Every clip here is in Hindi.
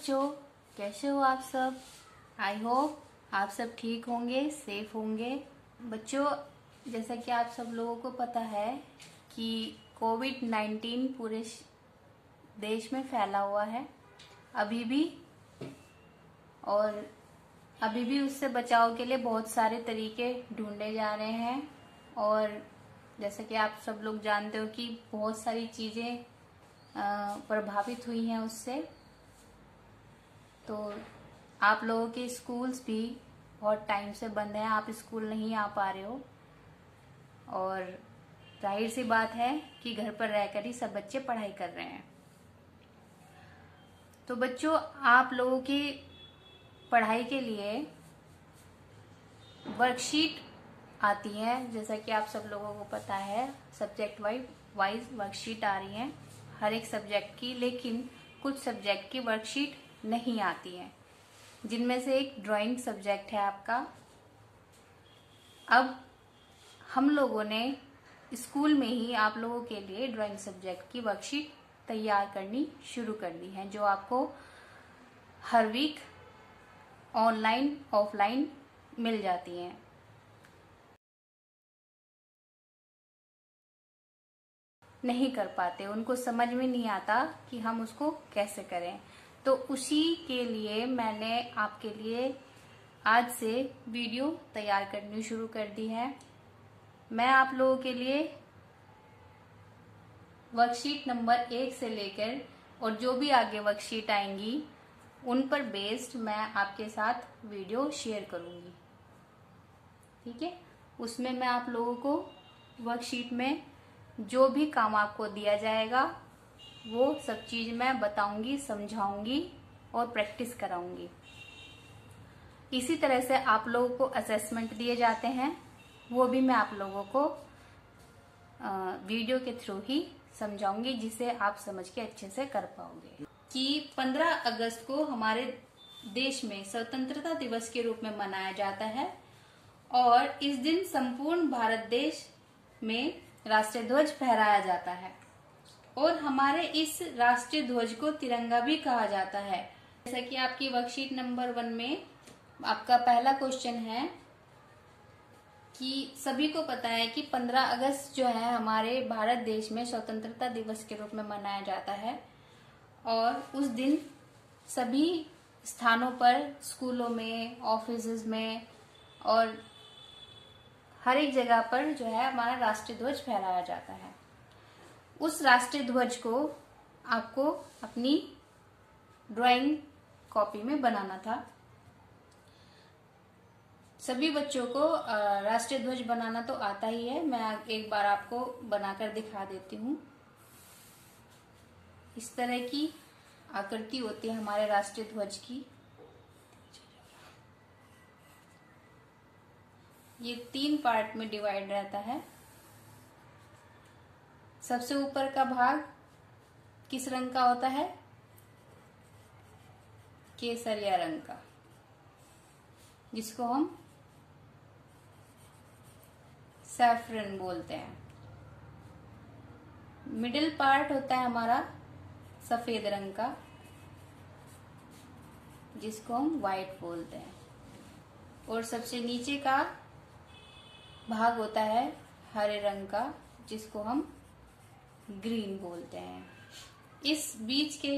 बच्चों, कैसे हो आप सब। आई होप आप सब ठीक होंगे, सेफ होंगे। बच्चों, जैसा कि आप सब लोगों को पता है कि कोविड-19 पूरे देश में फैला हुआ है अभी भी, और अभी भी उससे बचाव के लिए बहुत सारे तरीके ढूंढे जा रहे हैं। और जैसा कि आप सब लोग जानते हो कि बहुत सारी चीज़ें प्रभावित हुई हैं उससे। तो आप लोगों के स्कूल्स भी बहुत टाइम से बंद हैं, आप स्कूल नहीं आ पा रहे हो, और जाहिर सी बात है कि घर पर रहकर ही सब बच्चे पढ़ाई कर रहे हैं। तो बच्चों, आप लोगों की पढ़ाई के लिए वर्कशीट आती है, जैसा कि आप सब लोगों को पता है। सब्जेक्ट वाइज वर्कशीट आ रही है हर एक सब्जेक्ट की, लेकिन कुछ सब्जेक्ट की वर्कशीट नहीं आती है, जिनमें से एक ड्राइंग सब्जेक्ट है आपका। अब हम लोगों ने स्कूल में ही आप लोगों के लिए ड्राइंग सब्जेक्ट की वर्कशीट तैयार करनी शुरू कर दी है, जो आपको हर वीक ऑनलाइन ऑफलाइन मिल जाती हैं। नहीं कर पाते, उनको समझ में नहीं आता कि हम उसको कैसे करें। तो उसी के लिए मैंने आपके लिए आज से वीडियो तैयार करनी शुरू कर दी है। मैं आप लोगों के लिए वर्कशीट नंबर 1 से लेकर और जो भी आगे वर्कशीट आएंगी उन पर बेस्ड मैं आपके साथ वीडियो शेयर करूंगी, ठीक है। उसमें मैं आप लोगों को वर्कशीट में जो भी काम आपको दिया जाएगा वो सब चीज मैं बताऊंगी, समझाऊंगी और प्रैक्टिस कराऊंगी। इसी तरह से आप लोगों को असेसमेंट दिए जाते हैं, वो भी मैं आप लोगों को वीडियो के थ्रू ही समझाऊंगी, जिसे आप समझ के अच्छे से कर पाओगे। कि 15 अगस्त को हमारे देश में स्वतंत्रता दिवस के रूप में मनाया जाता है, और इस दिन संपूर्ण भारत देश में राष्ट्रीय ध्वज फहराया जाता है, और हमारे इस राष्ट्रीय ध्वज को तिरंगा भी कहा जाता है। जैसा कि आपकी वर्कशीट नंबर 1 में आपका पहला क्वेश्चन है कि सभी को पता है कि 15 अगस्त जो है हमारे भारत देश में स्वतंत्रता दिवस के रूप में मनाया जाता है, और उस दिन सभी स्थानों पर, स्कूलों में, ऑफिसेज में और हर एक जगह पर जो है हमारा राष्ट्रीय ध्वज फहराया जाता है। उस राष्ट्रीय ध्वज को आपको अपनी ड्राइंग कॉपी में बनाना था। सभी बच्चों को राष्ट्रीय ध्वज बनाना तो आता ही है। मैं एक बार आपको बनाकर दिखा देती हूँ। इस तरह की आकृति होती है हमारे राष्ट्रीय ध्वज की। ये 3 पार्ट में डिवाइड रहता है। सबसे ऊपर का भाग किस रंग का होता है? केसरिया रंग का, जिसको हम सैफरन बोलते हैं। मिडिल पार्ट होता है हमारा सफेद रंग का, जिसको हम व्हाइट बोलते हैं, और सबसे नीचे का भाग होता है हरे रंग का, जिसको हम ग्रीन बोलते हैं। इस बीच के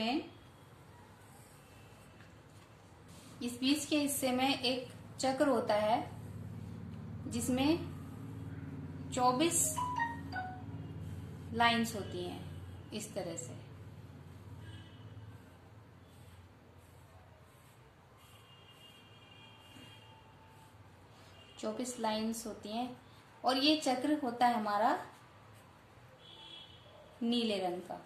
हिस्से में एक चक्र होता है, जिसमें 24 लाइंस होती हैं। इस तरह से चौबीस लाइंस होती हैं, और ये चक्र होता है हमारा नीले रंग का।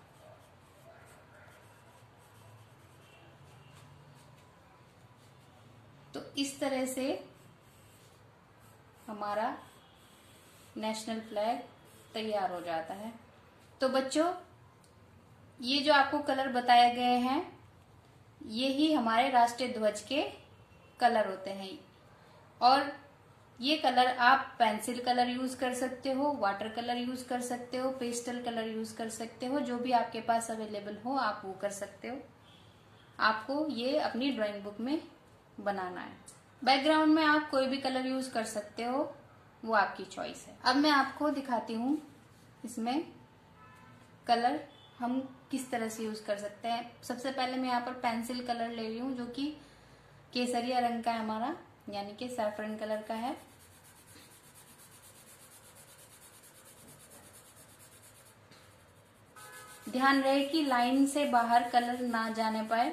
तो इस तरह से हमारा नेशनल फ्लैग तैयार हो जाता है। तो बच्चों, ये जो आपको कलर बताए गए हैं, ये ही हमारे राष्ट्रीय ध्वज के कलर होते हैं। और ये कलर आप पेंसिल कलर यूज कर सकते हो, वाटर कलर यूज कर सकते हो, पेस्टल कलर यूज कर सकते हो, जो भी आपके पास अवेलेबल हो आप वो कर सकते हो। आपको ये अपनी ड्राइंग बुक में बनाना है। बैकग्राउंड में आप कोई भी कलर यूज कर सकते हो, वो आपकी चॉइस है। अब मैं आपको दिखाती हूँ इसमें कलर हम किस तरह से यूज कर सकते हैं। सबसे पहले मैं यहाँ पर पेंसिल कलर ले रही हूँ जो कि केसरिया रंग का है हमारा, यानी कि सैफरन कलर का है। ध्यान रहे कि लाइन से बाहर कलर ना जाने पाए।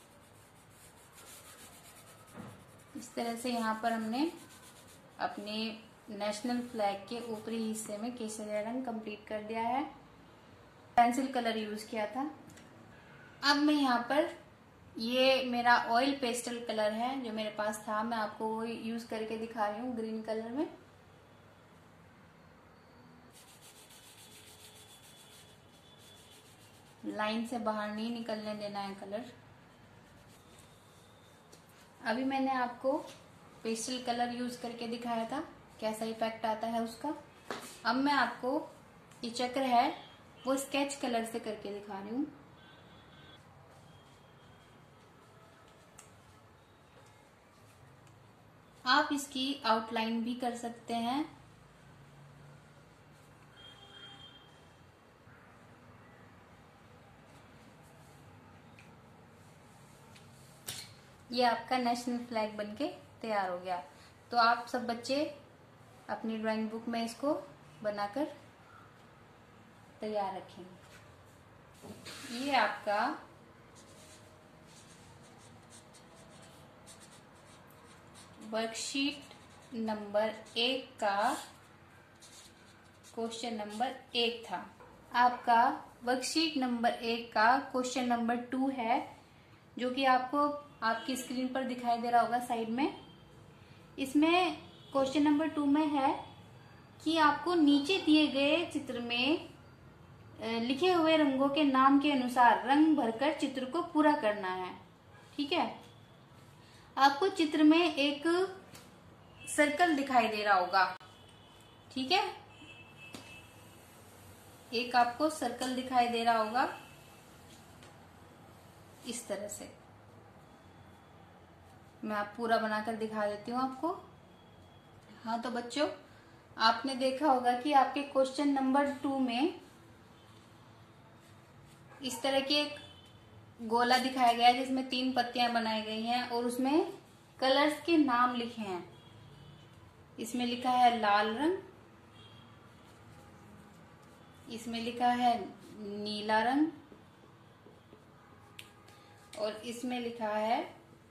इस तरह से यहाँ पर हमने अपने नेशनल फ्लैग के ऊपरी हिस्से में केसरिया रंग कंप्लीट कर दिया है। पेंसिल कलर यूज किया था। अब मैं यहाँ पर, ये मेरा ऑयल पेस्टल कलर है जो मेरे पास था, मैं आपको वो यूज करके दिखा रही हूँ ग्रीन कलर में। लाइन से बाहर नहीं निकलने देना है कलर। अभी मैंने आपको पेस्टल कलर यूज करके दिखाया था, कैसा इफेक्ट आता है उसका। अब मैं आपको ये चक्र है वो स्केच कलर से करके दिखा रही हूँ। आप इसकी आउटलाइन भी कर सकते हैं। ये आपका नेशनल फ्लैग बनके तैयार हो गया। तो आप सब बच्चे अपनी ड्राइंग बुक में इसको बनाकर तैयार रखेंगे। ये आपका वर्कशीट नंबर 1 का क्वेश्चन नंबर 1 था। आपका वर्कशीट नंबर 1 का क्वेश्चन नंबर 2 है, जो कि आपको आपकी स्क्रीन पर दिखाई दे रहा होगा साइड में। इसमें क्वेश्चन नंबर 2 में है कि आपको नीचे दिए गए चित्र में लिखे हुए रंगों के नाम के अनुसार रंग भरकर चित्र को पूरा करना है। ठीक है, आपको चित्र में एक सर्कल दिखाई दे रहा होगा। ठीक है, एक आपको सर्कल दिखाई दे रहा होगा इस तरह से। मैं आप पूरा बनाकर दिखा देती हूँ आपको। हाँ तो बच्चों, आपने देखा होगा कि आपके क्वेश्चन नंबर 2 में इस तरह की एक गोला दिखाया गया है जिसमें 3 पत्तियां बनाई गई हैं और उसमें कलर्स के नाम लिखे हैं। इसमें लिखा है लाल रंग, इसमें लिखा है नीला रंग और इसमें लिखा है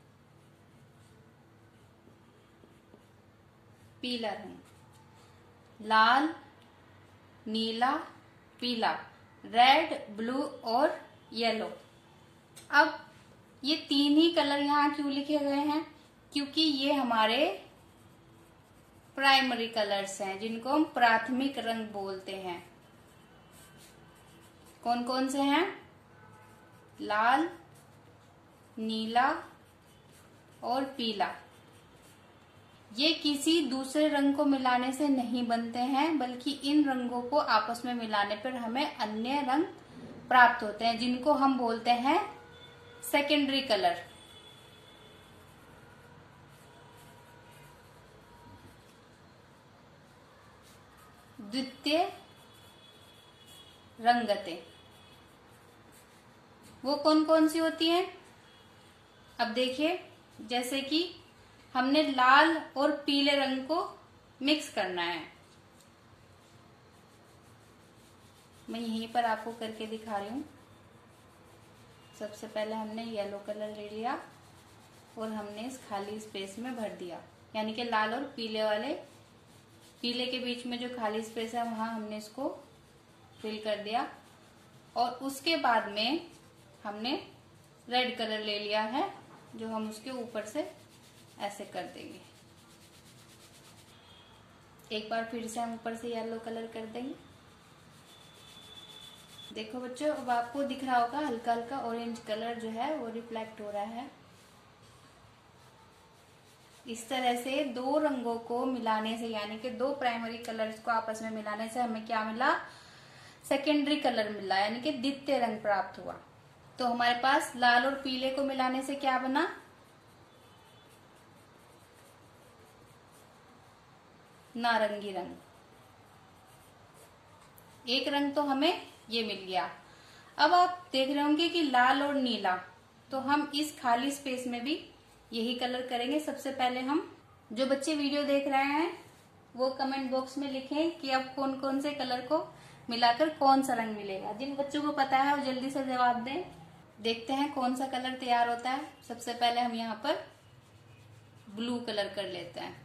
पीला रंग। लाल, नीला, पीला, रेड, ब्लू और येलो। अब ये 3 ही कलर यहाँ क्यों लिखे गए हैं? क्योंकि ये हमारे प्राइमरी कलर्स हैं जिनको हम प्राथमिक रंग बोलते हैं। कौन कौन से हैं? लाल, नीला और पीला। ये किसी दूसरे रंग को मिलाने से नहीं बनते हैं, बल्कि इन रंगों को आपस में मिलाने पर हमें अन्य रंग प्राप्त होते हैं जिनको हम बोलते हैं सेकेंडरी कलर। द्वितीय रंगतें वो कौन कौन सी होती हैं? अब देखिए, जैसे कि हमने लाल और पीले रंग को मिक्स करना है। मैं यहीं पर आपको करके दिखा रही हूँ। सबसे पहले हमने येलो कलर ले लिया और हमने इस खाली स्पेस में भर दिया, यानी कि लाल और पीले के बीच में जो खाली स्पेस है वहां हमने इसको फिल कर दिया। और उसके बाद में हमने रेड कलर ले लिया है जो हम उसके ऊपर से ऐसे कर देंगे। एक बार फिर से हम ऊपर से येलो कलर कर देंगे। देखो बच्चों, अब आपको दिख रहा होगा हल्का हल्का ऑरेंज कलर जो है वो रिफ्लेक्ट हो रहा है। इस तरह से 2 रंगों को मिलाने से, यानी कि 2 प्राइमरी कलर्स को आपस में मिलाने से हमें क्या मिला? सेकेंडरी कलर मिला, यानी कि द्वितीय रंग प्राप्त हुआ। तो हमारे पास लाल और पीले को मिलाने से क्या बना, नारंगी रंग। एक रंग तो हमें ये मिल गया। अब आप देख रहे होंगे कि लाल और नीला, तो हम इस खाली स्पेस में भी यही कलर करेंगे। सबसे पहले हम, जो बच्चे वीडियो देख रहे हैं वो कमेंट बॉक्स में लिखें कि अब कौन कौन से कलर को मिलाकर कौन सा रंग मिलेगा। जिन बच्चों को पता है वो जल्दी से जवाब दें। देखते हैं कौन सा कलर तैयार होता है। सबसे पहले हम यहाँ पर ब्लू कलर कर लेते हैं।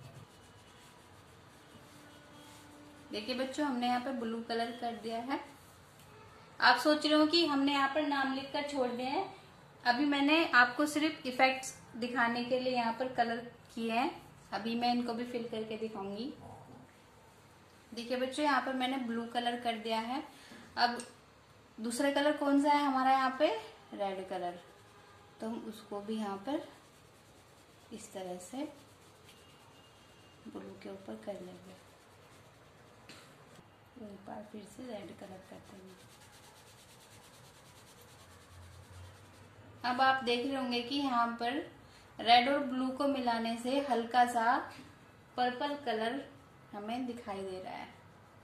देखिए बच्चों, हमने यहाँ पर ब्लू कलर कर दिया है। आप सोच रहे हो कि हमने यहाँ पर नाम लिखकर छोड़ दिए हैं। अभी मैंने आपको सिर्फ इफेक्ट्स दिखाने के लिए यहाँ पर कलर किए हैं। अभी मैं इनको भी फिल करके दिखाऊंगी। देखिए बच्चों, यहाँ पर मैंने ब्लू कलर कर दिया है। अब दूसरा कलर कौन सा है हमारा, यहाँ पे रेड कलर। तो हम उसको भी यहाँ पर इस तरह से ब्लू के ऊपर कर लेंगे। एक बार फिर से रेड कलर करते हैं। अब आप देख रहे होंगे कि यहाँ पर रेड और ब्लू को मिलाने से हल्का सा पर्पल कलर हमें दिखाई दे रहा है।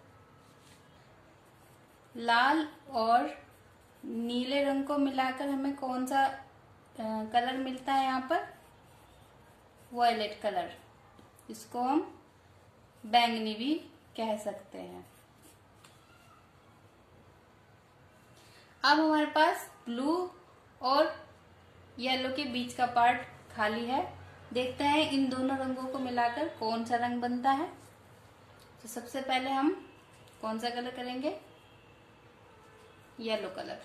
लाल और नीले रंग को मिलाकर हमें कौन सा कलर मिलता है, यहाँ पर वॉयलेट कलर। इसको हम बैंगनी भी कह सकते हैं। अब हमारे पास ब्लू और येलो के बीच का पार्ट खाली है। देखते हैं इन दोनों रंगों को मिलाकर कौन सा रंग बनता है। तो सबसे पहले हम कौन सा कलर करेंगे, येलो कलर।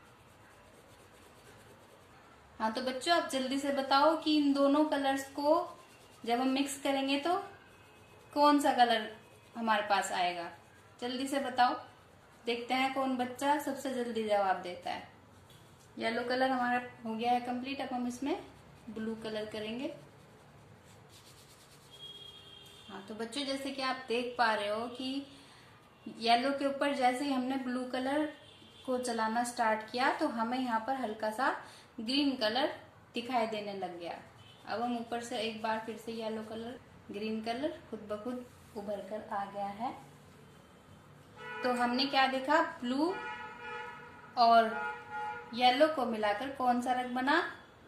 हाँ तो बच्चों, आप जल्दी से बताओ कि इन दोनों कलर्स को जब हम मिक्स करेंगे तो कौन सा कलर हमारे पास आएगा। जल्दी से बताओ, देखते हैं कौन बच्चा सबसे जल्दी जवाब देता है। येलो कलर हमारा हो गया है कंप्लीट। अब हम इसमें ब्लू कलर करेंगे। हाँ तो बच्चों, जैसे कि आप देख पा रहे हो कि येलो के ऊपर जैसे ही हमने ब्लू कलर को चलाना स्टार्ट किया तो हमें यहाँ पर हल्का सा ग्रीन कलर दिखाई देने लग गया। अब हम ऊपर से एक बार फिर से येलो कलर, ग्रीन कलर खुद ब खुद उभर कर आ गया है। तो हमने क्या देखा, ब्लू और येलो को मिलाकर कौन सा रंग बना,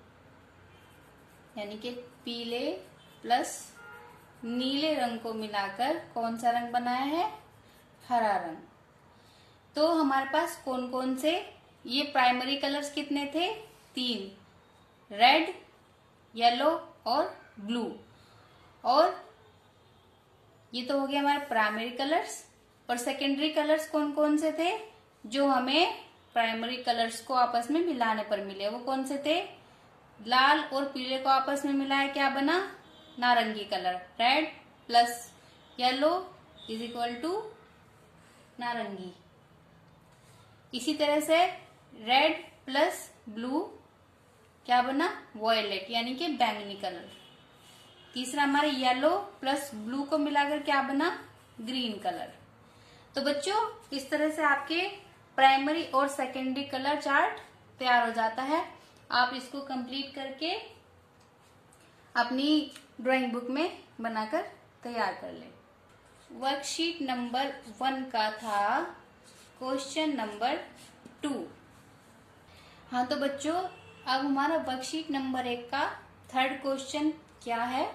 यानी कि पीले प्लस नीले रंग को मिलाकर कौन सा रंग बनाया है, हरा रंग। तो हमारे पास कौन कौन से ये प्राइमरी कलर्स कितने थे, 3, रेड, येलो और ब्लू। और ये तो हो गया हमारे प्राइमरी कलर्स। और सेकेंडरी कलर्स कौन कौन से थे जो हमें प्राइमरी कलर्स को आपस में मिलाने पर मिले, वो कौन से थे, लाल और पीले को आपस में मिलाया क्या बना, नारंगी colour. Red plus yellow is equal to नारंगी। इसी तरह से रेड प्लस ब्लू क्या बना, वॉयलेट यानी कि बैंगनी कलर। तीसरा हमारा येलो प्लस ब्लू को मिलाकर क्या बना, ग्रीन कलर। तो बच्चों, इस तरह से आपके प्राइमरी और सेकेंडरी कलर चार्ट तैयार हो जाता है। आप इसको कंप्लीट करके अपनी ड्राइंग बुक में बनाकर तैयार कर लें। वर्कशीट नंबर 1 का था क्वेश्चन नंबर 2। हाँ तो बच्चों, अब हमारा वर्कशीट नंबर 1 का 3rd क्वेश्चन क्या है।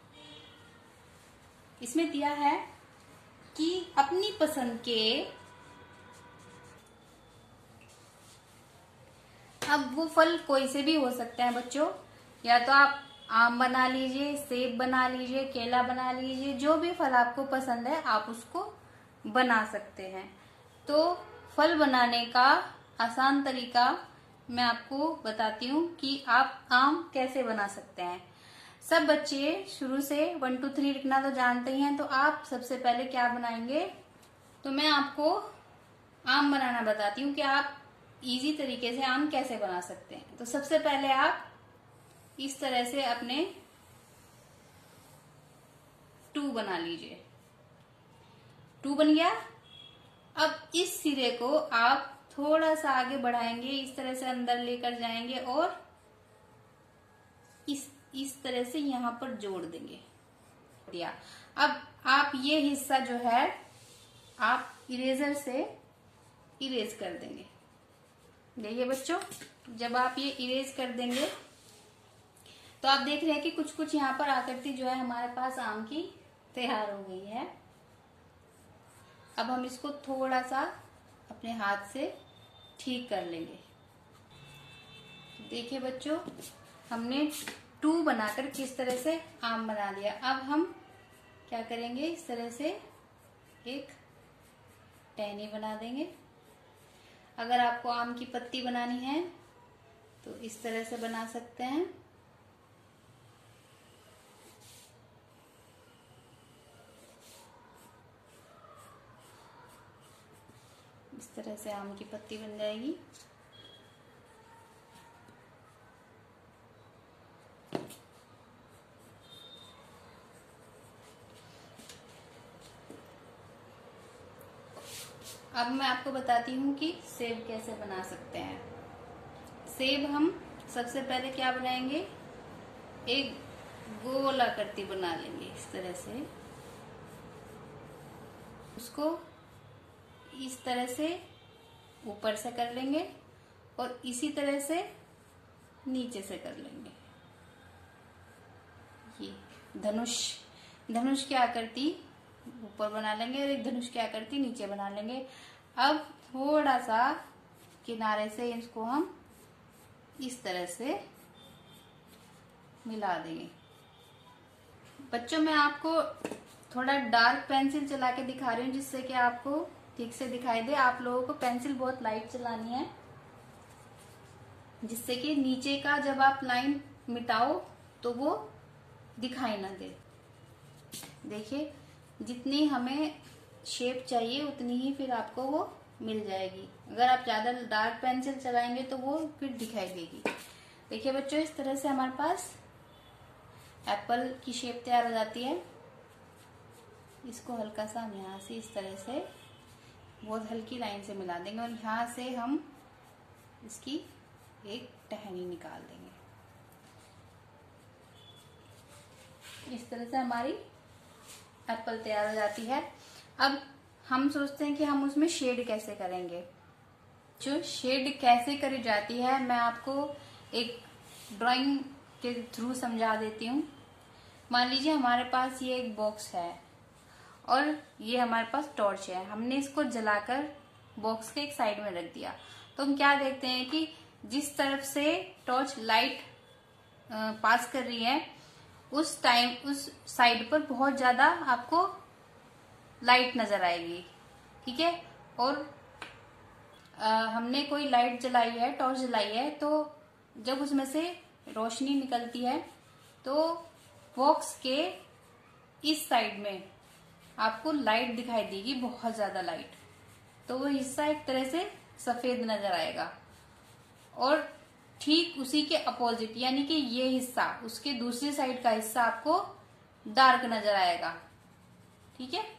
इसमें दिया है कि अपनी पसंद के, अब वो फल कोई से भी हो सकते हैं बच्चों, या तो आप आम बना लीजिए, सेब बना लीजिए, केला बना लीजिए, जो भी फल आपको पसंद है आप उसको बना सकते हैं। तो फल बनाने का आसान तरीका मैं आपको बताती हूँ कि आप आम कैसे बना सकते हैं। सब बच्चे शुरू से 1 2 3 लिखना तो जानते ही हैं, तो आप सबसे पहले क्या बनाएंगे, तो मैं आपको आम बनाना बताती हूँ कि आप इजी तरीके से आम कैसे बना सकते हैं। तो सबसे पहले आप इस तरह से अपने 2 बना लीजिए। 2 बन गया। अब इस सिरे को आप थोड़ा सा आगे बढ़ाएंगे, इस तरह से अंदर लेकर जाएंगे और इस तरह से यहाँ पर जोड़ देंगे। दिया। अब आप ये हिस्सा जो है आप इरेजर से इरेज कर देंगे। देखिए बच्चों, जब आप ये इरेज कर देंगे तो आप देख रहे हैं कि कुछ कुछ यहाँ पर आकृति जो है हमारे पास आम की तैयार हो गई है। अब हम इसको थोड़ा सा अपने हाथ से ठीक कर लेंगे। देखिए बच्चों, हमने 2 बनाकर किस तरह से आम बना लिया। अब हम क्या करेंगे, इस तरह से एक टहनी बना देंगे। अगर आपको आम की पत्ती बनानी है तो इस तरह से बना सकते हैं। इस तरह से आम की पत्ती बन जाएगी। अब मैं आपको बताती हूँ कि सेब कैसे बना सकते हैं। सेब हम सबसे पहले क्या बनाएंगे, एक गोल आकृति बना लेंगे इस तरह से। उसको इस तरह से ऊपर से कर लेंगे और इसी तरह से नीचे से कर लेंगे। ये धनुष की आकृति ऊपर बना लेंगे और एक धनुष की आकृति नीचे बना लेंगे। अब थोड़ा सा किनारे से इसको हम इस तरह से मिला देंगे। बच्चों, मैं आपको थोड़ा डार्क पेंसिल चला के दिखा रही हूँ जिससे कि आपको ठीक से दिखाई दे। आप लोगों को पेंसिल बहुत लाइट चलानी है जिससे कि नीचे का जब आप लाइन मिटाओ तो वो दिखाई ना दे। देखिए, जितनी हमें शेप चाहिए उतनी ही फिर आपको वो मिल जाएगी। अगर आप ज्यादा डार्क पेंसिल चलाएंगे तो वो फिर दिखाई देगी। देखिए बच्चों, इस तरह से हमारे पास एप्पल की शेप तैयार हो जाती है। इसको हल्का सा हम यहाँ से इस तरह से बहुत हल्की लाइन से मिला देंगे और यहाँ से हम इसकी एक टहनी निकाल देंगे। इस तरह से हमारी एप्पल तैयार हो जाती है। अब हम सोचते हैं कि हम उसमें शेड कैसे करेंगे। जो शेड कैसे करी जाती है मैं आपको एक ड्राइंग के थ्रू समझा देती हूँ। मान लीजिए हमारे पास ये एक बॉक्स है और ये हमारे पास टॉर्च है। हमने इसको जलाकर बॉक्स के एक साइड में रख दिया तो हम क्या देखते हैं कि जिस तरफ से टॉर्च लाइट पास कर रही है उस साइड पर बहुत ज्यादा आपको लाइट नजर आएगी। ठीक है, और हमने कोई लाइट जलाई है, टॉर्च जलाई है, तो जब उसमें से रोशनी निकलती है तो बॉक्स के इस साइड में आपको लाइट दिखाई देगी, बहुत ज्यादा लाइट। तो वो हिस्सा एक तरह से सफेद नजर आएगा और ठीक उसी के अपोजिट यानी कि ये हिस्सा उसके दूसरी साइड का हिस्सा आपको डार्क नजर आएगा। ठीक है,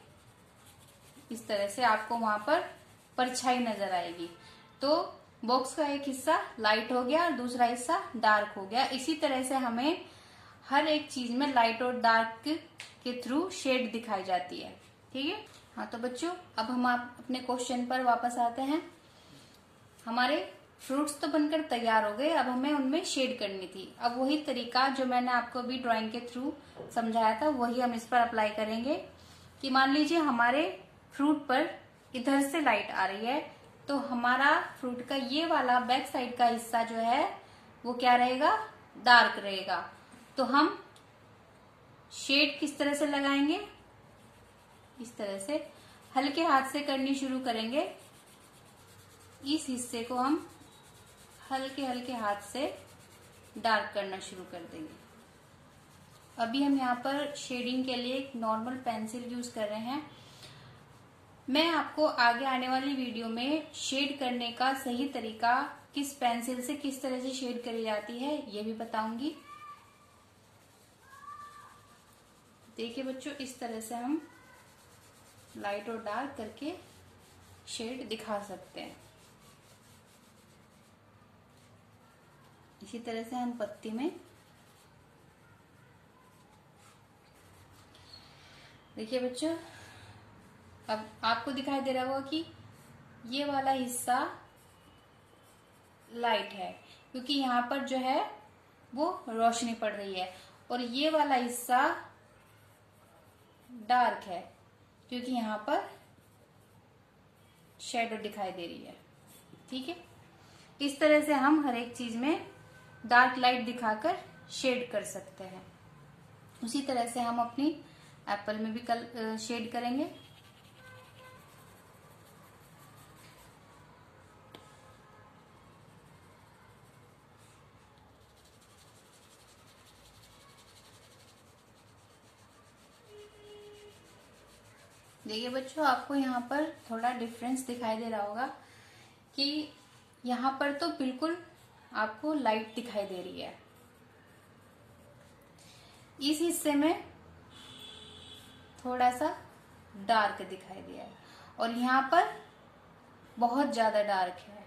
इस तरह से आपको वहां पर परछाई नजर आएगी। तो बॉक्स का एक हिस्सा लाइट हो गया और दूसरा हिस्सा डार्क हो गया। इसी तरह से हमें हर एक चीज में लाइट और डार्क के थ्रू शेड दिखाई जाती है। ठीक है, हाँ तो बच्चों, अब हम अपने क्वेश्चन पर वापस आते हैं। हमारे फ्रूट्स तो बनकर तैयार हो गए, अब हमें उनमें शेड करनी थी। अब वही तरीका जो मैंने आपको अभी ड्राइंग के थ्रू समझाया था वही हम इस पर अप्लाई करेंगे। कि मान लीजिए हमारे फ्रूट पर इधर से लाइट आ रही है तो हमारा फ्रूट का ये वाला बैक साइड का हिस्सा जो है वो क्या रहेगा, डार्क रहेगा। तो हम शेड किस तरह से लगाएंगे, इस तरह से हल्के हाथ से करनी शुरू करेंगे। इस हिस्से को हम हल्के हल्के हाथ से डार्क करना शुरू कर देंगे। अभी हम यहाँ पर शेडिंग के लिए एक नॉर्मल पेंसिल यूज कर रहे हैं। मैं आपको आगे आने वाली वीडियो में शेड करने का सही तरीका, किस पेंसिल से किस तरह से शेड करी जाती है, ये भी बताऊंगी। देखिए बच्चों, इस तरह से हम लाइट और डार्क करके शेड दिखा सकते हैं। इसी तरह से हम पत्ती में देखिए बच्चों, अब आपको दिखाई दे रहा होगा कि ये वाला हिस्सा लाइट है क्योंकि यहाँ पर जो है वो रोशनी पड़ रही है, और ये वाला हिस्सा डार्क है क्योंकि यहाँ पर शेडो दिखाई दे रही है। ठीक है, इस तरह से हम हर एक चीज में डार्क लाइट दिखाकर शेड कर सकते हैं। उसी तरह से हम अपनी एप्पल में भी कल शेड करेंगे। देखिए बच्चों, आपको यहाँ पर थोड़ा डिफरेंस दिखाई दे रहा होगा कि यहाँ पर तो बिल्कुल आपको लाइट दिखाई दे रही है, इस हिस्से में थोड़ा सा डार्क दिखाई दिया है, और यहाँ पर बहुत ज्यादा डार्क है,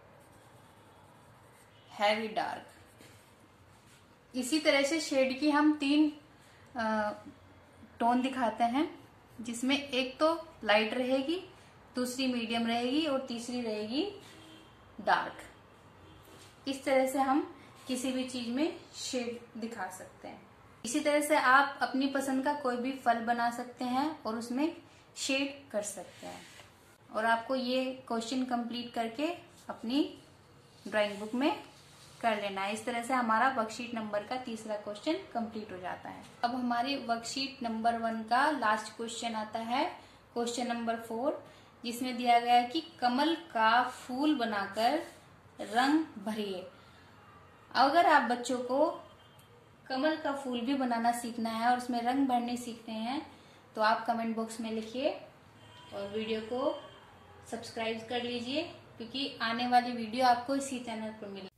हैवी डार्क। इसी तरह से शेड की हम 3 टोन दिखाते हैं, जिसमें एक तो लाइट रहेगी, दूसरी मीडियम रहेगी और तीसरी रहेगी डार्क। इस तरह से हम किसी भी चीज में शेड दिखा सकते हैं। इसी तरह से आप अपनी पसंद का कोई भी फल बना सकते हैं और उसमें शेड कर सकते हैं। और आपको ये क्वेश्चन कंप्लीट करके अपनी ड्राइंग बुक में कर लेना है। इस तरह से हमारा वर्कशीट नंबर का तीसरा क्वेश्चन कंप्लीट हो जाता है। अब हमारी वर्कशीट नंबर 1 का लास्ट क्वेश्चन आता है, क्वेश्चन नंबर 4, जिसमें दिया गया है कि कमल का फूल बनाकर रंग भरिए। अगर आप बच्चों को कमल का फूल भी बनाना सीखना है और उसमें रंग भरने सीखने हैं तो आप कमेंट बॉक्स में लिखिए और वीडियो को सब्सक्राइब कर लीजिए, क्योंकि आने वाली वीडियो आपको इसी चैनल पर मिलेगी।